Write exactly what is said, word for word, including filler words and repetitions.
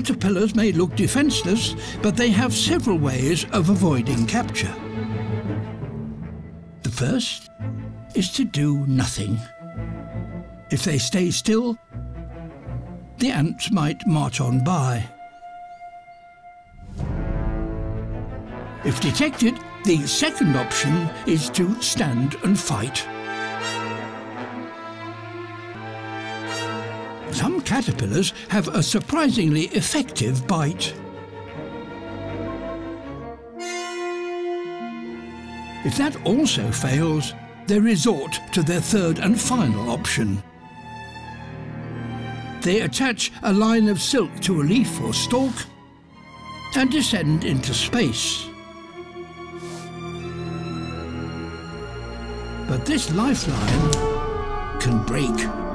Caterpillars may look defenseless, but they have several ways of avoiding capture. The first is to do nothing. If they stay still, the ants might march on by. If detected, the second option is to stand and fight. Some caterpillars have a surprisingly effective bite. If that also fails, they resort to their third and final option. They attach a line of silk to a leaf or stalk and descend into space. But this lifeline can break.